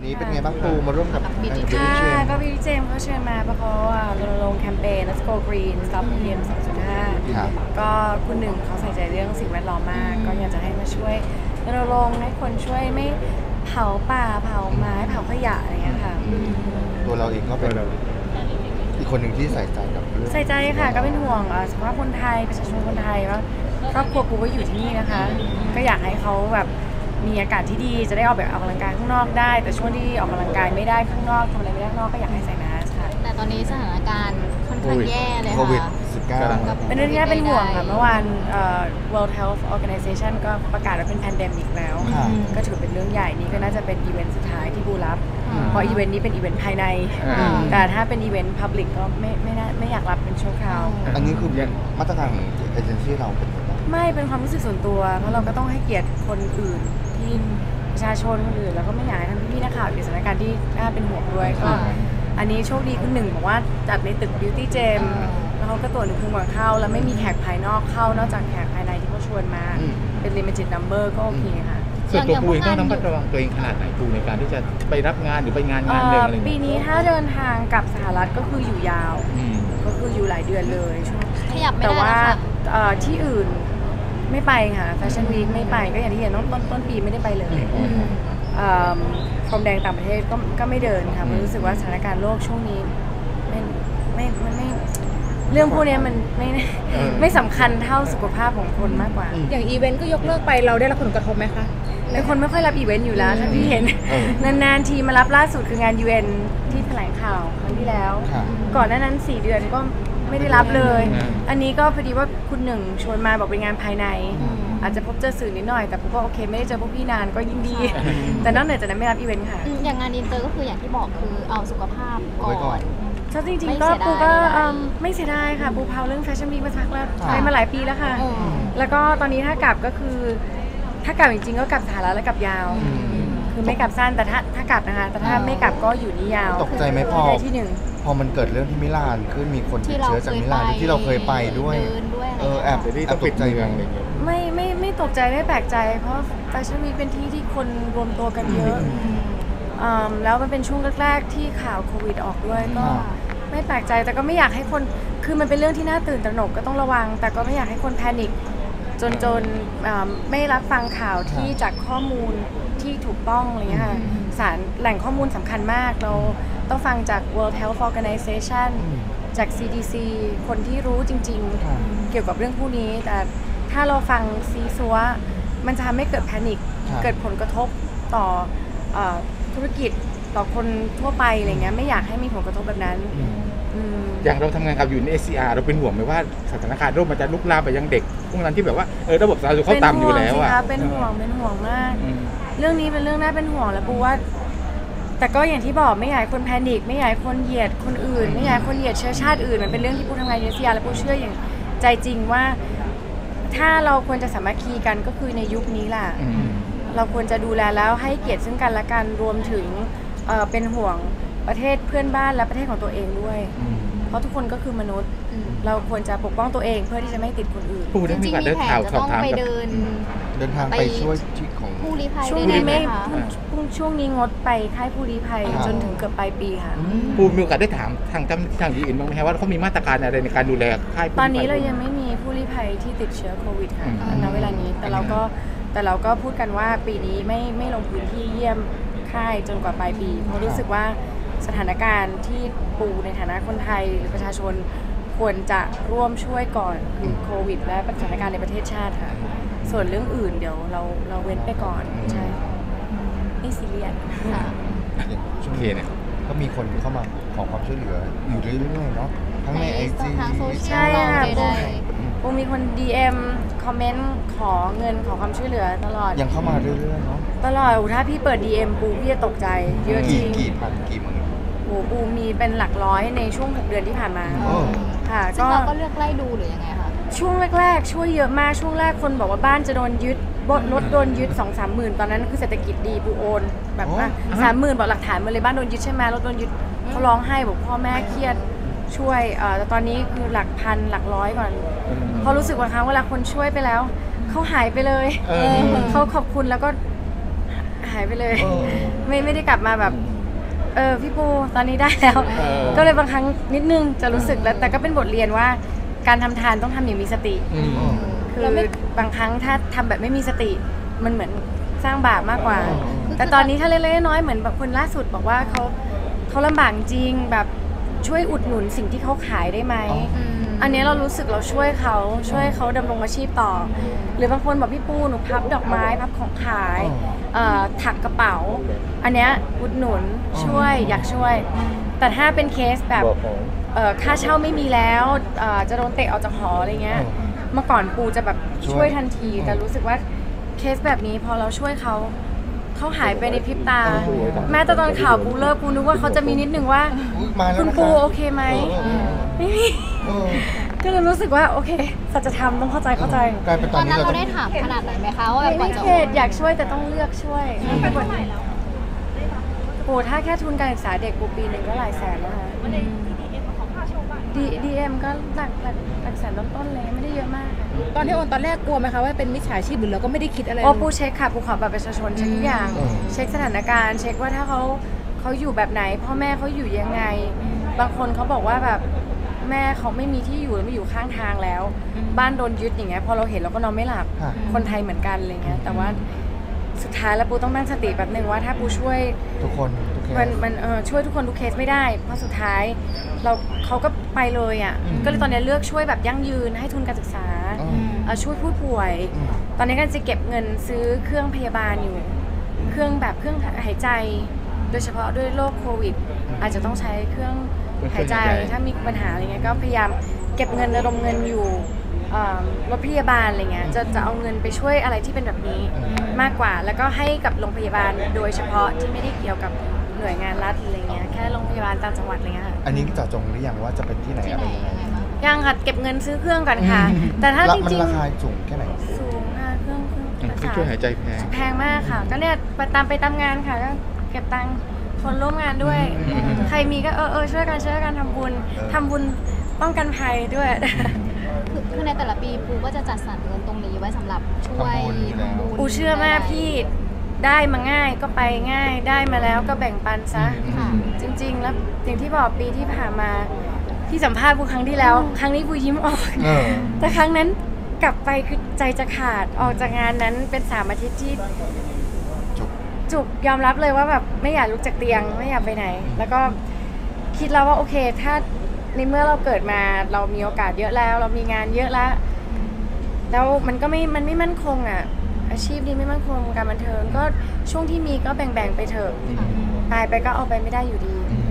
นี้เป็นไงบ้างปูมาร่วมกับบิวตี้เจมก็บิวตี้เจมเขาเชิญมาเพราะเขารณรงค์แคมเปญ Let's Go Green Stop PM 2.5ก็คุณหนึ่งเขาใส่ใจเรื่องสิ่งแวดล้อมมากก็อยากจะให้มาช่วยรณรงค์ให้คนช่วยไม่เผาป่าเผาไม้เผาขยะอะไรเงี้ยค่ะตัวเราเองก็เป็นอีกคนหนึ่งที่ใส่ใจกับเรื่องใส่ใจค่ะก็เป็นห่วงสุขภาพคนไทยประชาชนคนไทยว่าครอบครัวปูก็อยู่ที่นี่นะคะก็อยากให้เขาแบบมีอากาศที่ดีจะได้ออกกำลังกายข้างนอกได้แต่ช่วงที่ออกกำลังกายไม่ได้ข้างนอกทำอะไรไม่ได้ข้างนอกก็อยากให้ใส่แมสค่ะแต่ตอนนี้สถานการณ์ค่อนข้างแย่เลยค่ะโควิด-19 เป็นเรื่องที่น่าเป็นห่วงค่ะเมื่อวาน World Health Organization ก็ประกาศว่าเป็นแพนเดมิกแล้วก็ถือเป็นเรื่องใหญ่นี่ก็น่าจะเป็นอีเวนต์สุดท้ายที่บูรับเพราะอีเวนต์นี้เป็นอีเวนต์ภายในแต่ถ้าเป็นอีเวนต์พับลิกก็ไม่อยากรับเป็นชั่วคราวอันนี้คือมาตรการของเอเจนซี่เราเป็นยังไงไม่เป็นความรู้สึกส่วนตัวเพราะเราก็ต้องให้เกียรติคนอื่นที่ประชาชนคนอื่นแล้วก็ไม่อยากให้ทำพี่นักข่าวอยู่ในสถานการณ์ที่น่าเป็นห่วงด้วยก็อันนี้โชคดีคุณหนึ่งบอกว่าจัดในตึก Beauty Gem แล้วเขาก็ตรวจ1 คืนก่อนเข้าแล้วไม่มีแขกภายนอกเข้านอกจากแขกภายในที่เขาชวนมาเป็น limited number ก็โอเคค่ะส่วนตัวปูเองต้องระมัดระวังตัวเองขนาดไหนปูในการที่จะไปรับงานหรือไปงานหนึ่งอะไรปีนี้ถ้าเดินทางกลับสหรัฐก็คืออยู่ยาวก็คืออยู่หลายเดือนเลยขยับไม่ได้แต่ว่าที่อื่นไม่ไปค่ะแฟชั่นวีคไม่ไปก็อย่างที่เห็นต้นปีไม่ได้ไปเลยพรมแดงต่างประเทศก็ไม่เดินค่ะมันรู้สึกว่าสถานการณ์โลกช่วงนี้ไม่เรื่องพวกนี้มันไม่สำคัญเท่าสุขภาพของคนมากกว่าอย่างอีเวนต์ก็ยกเลิกไปเราได้รับผลกระทบไหมคะเป็นคนไม่ค่อยรับอีเวนต์อยู่แล้วถ้าพี่เห็นนานๆทีมารับล่าสุดคืองาน UN ที่แถลงข่าวครั้งที่แล้วก่อนหน้านั้น4 เดือนก็ไม่ได้รับเลยอันนี้ก็พอดีว่าคุณหนึ่งชวนมาบอกเป็นงานภายในอาจจะพบเจอสื่อนิดหน่อยแต่พวกก็โอเคไม่ได้เจอพวกพี่นานก็ยิ่งดีแต่นอกเหนือจากนั้นไม่รับอีเวนต์ค่ะอย่างงานอินเตอร์ก็คืออย่างที่บอกคือเอาสุขภาพก่อนจริงๆก็ปูก็ไม่เสียดายค่ะปูเผาเรื่องแฟชั่นวีคมาสักแล้วไปมาหลายปีแล้วค่ะแล้วก็ตอนนี้ถ้ากลับก็คือถ้ากลับจริงๆก็กลับสหรัฐแล้วกลับยาวคือไม่กลับสั้นแต่ถ้ากลับนะคะแต่ถ้าไม่กลับก็อยู่นี่ยาวตกใจไหมพอมันเกิดเรื่องที่มิลานขึ้นมีคนติดเชื้อจากมิลานที่เราเคยไปด้วยแอบตกใจอะไรอย่างเงี้ยไม่ตกใจไม่แปลกใจเพราะแฟชั่นวีคเป็นที่คนรวมตัวกันเยอะแล้วมันเป็นช่วงแรกๆที่ข่าวโควิดออกด้วยก็ไม่แปลกใจแต่ก็ไม่อยากให้คนคือมันเป็นเรื่องที่น่าตื่นตระหนกก็ต้องระวังแต่ก็ไม่อยากให้คนแพนิคจนไม่รับฟังข่าวที่จากข้อมูลที่ถูกต้องอะไรเงี้ยค่ะแหล่งข้อมูลสำคัญมากเราต้องฟังจาก World Health Organization จาก CDC คนที่รู้จริงๆเกี่ยวกับเรื่องพวกนี้แต่ถ้าเราฟังซีซัวมันจะทำให้เกิดแพนิคเกิดผลกระทบต่อธุรกิจต่อคนทั่วไปอะไรเงี้ยไม่อยากให้มีผลกระทบแบบนั้นอย่างเราทำงานกับอยู่ใน ACR เราเป็นห่วงไหมว่าสถานการณ์โรคมันจะลุกลามไปยังเด็กพวกนั้นที่แบบว่าระบบสาธารณสุขเขาต่ำอยู่แล้วอ่ะเป็นห่วงมากเรื่องนี้เป็นเรื่องน่าเป็นห่วงแล้วปูว่าแต่ก็อย่างที่บอกไม่อยากให้คนแพนิคไม่อยากให้คนเหยียดคนอื่นไม่อยากให้คนเหยียดเชื้อชาติอื่นมันเป็นเรื่องที่ปูทำงานใน ACR และปูเชื่ออย่างใจจริงว่าถ้าเราควรจะสามัคคีกันก็คือในยุคนี้แหละเราควรจะดูแลแล้วให้เกียรติซึ่งกันและกันรวมถึงเป็นห่วงประเทศเพื่อนบ้านและประเทศของตัวเองด้วยเพราะทุกคนก็คือมนุษย์เราควรจะปกป้องตัวเองเพื่อที่จะไม่ติดคนอื่นจริงๆมีแผนจะต้องไปเดินทางไปช่วยที่ของผู้ลี้ภัยช่วงนี้ไม่ช่วงนี้งดไปค่ายผู้ลี้ภัยจนถึงเกือบปลายปีค่ะปูมีโอกาสได้ถามทางยูเอ็นบ้างไหมว่าเขามีมาตรการอะไรในการดูแลค่ายตอนนี้เรายังไม่มีผู้ลี้ภัยที่ติดเชื้อโควิดค่ะณเวลานี้แต่เราก็พูดกันว่าปีนี้ไม่ลงพื้นที่เยี่ยมค่ายจนกว่าปลายปีเพราะรู้สึกว่าสถานการณ์ที่ปูในฐานะคนไทยหรือประชาชนควรจะร่วมช่วยก่อนคือโควิดและสถานการณ์ในประเทศชาติค่ะส่วนเรื่องอื่นเดี๋ยวเราเว้นไปก่อนใช่ไม่ซีเรียสช่วงนี้เนี่ยก็มีคนเข้ามาขอความช่วยเหลืออยู่เรื่อยๆเนาะทั้งใน IG ใช่ค่ะปูมีคน DM คอมเมนต์ขอเงินขอความช่วยเหลือตลอดยังเข้ามาเรื่อยๆเนาะตลอดถ้าพี่เปิด DM ปูพี่จะตกใจเยอะจริงกี่พันกี่หมื่นโอ้ปูมีเป็นหลักร้อยในช่วง6 เดือนที่ผ่านมาค่ะซึ่งเราก็เลือกไล่ดูหรือยังไงคะช่วงแรกๆช่วยเยอะมากช่วงแรกคนบอกว่าบ้านจะโดนยึดรถโดนยึด 2-3 หมื่นตอนนั้นคือเศรษฐกิจดีปูโอนแบบว่า30,000บอกหลักฐานมาเลยบ้านโดนยึดใช่ไหมรถโดนยึดเขาร้องไห้บอกพ่อแม่เครียดช่วยแต่ตอนนี้คือหลักพันหลักร้อยก่อนพอรู้สึกว่าครั้งเวลาคนช่วยไปแล้วเขาหายไปเลยเขาขอบคุณแล้วก็หายไปเลยเออไม่ได้กลับมาแบบพี่ปูตอนนี้ได้แล้ว ก็เลยบางครั้งนิดนึงจะรู้สึกแล้วแต่ก็เป็นบทเรียนว่าการทำทานต้องทำอย่างมีสติ คือบางครั้งถ้าทำแบบไม่มีสติมันเหมือนสร้างบาปมากกว่า แต่ตอนนี้ถ้าเล็กๆน้อยๆเหมือนแบบคนล่าสุดบอกว่าเขาลำบากจริงแบบช่วยอุดหนุนสิ่งที่เขาขายได้ไหม อันนี้เรารู้สึกเราช่วยเขาดำรงอาชีพต่อ หรือบางคนบอกพี่ปูหนูพับดอกไม้พับของขายถักกระเป๋า อันเนี้ยอุดหนุนช่วยอยากช่วย แต่ถ้าเป็นเคสแบบค่าเช่าไม่มีแล้วจะโดนเตะออกจากหออะไรเงี้ยเมื่อก่อนปูจะแบบช่วยทันทีแต่รู้สึกว่าเคสแบบนี้พอเราช่วยเขาหายไปในพริบตา แม้แต่ตอนข่าวปูเลิกปูนึกว่าเขาจะมีนิดนึงว่ามาแล้วคุณนะะปูโอเคไหมไม่มีก็เลยรู้สึกว่าโอเคสัจธรรมต้องเข้าใจตอนนั้นเราได้ถามขนาดไหนไหมคะว่าแบบกไม่ว่าจะเขตอยากช่วยแต่ต้องเลือกช่วยปูถ้าแค่ทุนการศึกษาเด็กปูปีหนึ่งก็หลายแสนแล้วค่ะDM ก็หลักแสนต้นๆเลยไม่ได้เยอะมากตอนที่โอนตอนแรกกลัวไหมคะว่าเป็นมิจฉาชีพหรือเราก็ไม่ได้คิดอะไรโอ้ปูเช็คค่ะปูขอบัตรประชาชนเช็คทุกอย่างเช็คสถานการณ์เช็คว่าถ้าเขาอยู่แบบไหนพ่อแม่เขาอยู่ยังไง บางคนเขาบอกว่าแบบแม่เขาไม่มีที่อยู่ไม่อยู่ข้างทางแล้ว บ้านโดนยึดอย่างเงี้ยพอเราเห็นเราก็นอนไม่หลับคนไทยเหมือนกันอะไรเงี้ยแต่ว่าสุดท้ายแล้วปูต้องตั้งสติแบบนึงว่าถ้าปูช่วยทุกคนทุกเคสมันช่วยทุกคนทุกเคสไม่ได้เพราะสุดท้ายเขาก็ไปเลยอ่ะก็เลยตอนนี้เลือกช่วยแบบยั่งยืนให้ทุนการศึกษาช่วยผู้ป่วยตอนนี้กันจะเก็บเงินซื้อเครื่องพยาบาลอยู่เครื่องหายใจโดยเฉพาะด้วยโรคโควิดอาจจะต้องใช้เครื่องหายใจถ้ามีปัญหาอะไรเงี้ยก็พยายามเก็บเงินระดมเงินอยู่รถพยาบาลอะไรเงี้ยจะเอาเงินไปช่วยอะไรที่เป็นแบบนี้มากกว่าแล้วก็ให้กับโรงพยาบาลโดยเฉพาะที่ไม่ได้เกี่ยวกับหน่วยงานรัฐอะไรเงี้ยแค่โรงพยาบาลต่างจังหวัดอะไรเงี้ยค่ะอันนี้เจาะจงหรือยังว่าจะเป็นที่ไหนอะไรยังไงยังค่ะเก็บเงินซื้อเครื่องก่อนค่ะแต่ถ้าจริงมันราคาสูงแค่ไหนๆสูงค่ะเครื่องช่วยหายใจแพงมากค่ะก็เนี่ยไปตามงานค่ะก็เก็บตังค์คนร่วมงานด้วย ใครมีก็ช่วยกันทำบุญป้องกันภัยด้วยคือในแต่ละปีปูก็จะจัดสรรเงินตรงนี้ไว้สำหรับช่วยทำบุญปูเชื่อมากพี่ได้มาง่ายก็ไปง่ายได้มาแล้วก็แบ่งปันซะจริงๆแล้วอย่างที่บอกปีที่ผ่านมาที่สัมภาษณ์ปูครั้งที่แล้วครั้งนี้ปูยิ้มออกแต่ครั้งนั้นกลับไปคือใจจะขาดออกจากงานนั้นเป็น3 อาทิตย์ที่จุกยอมรับเลยว่าแบบไม่อยากลุกจากเตียงไม่อยากไปไหนแล้วก็คิดแล้วว่าโอเคถ้าในเมื่อเราเกิดมาเรามีโอกาสเยอะแล้วเรามีงานเยอะแล้วมันไม่มั่นคงอ่ะอาชีพนี้ไม่มั่นคงการบันเทิงก็ช่วงที่มีก็แบ่งไปเถอะตายไปก็เอาไปไม่ได้อยู่ดี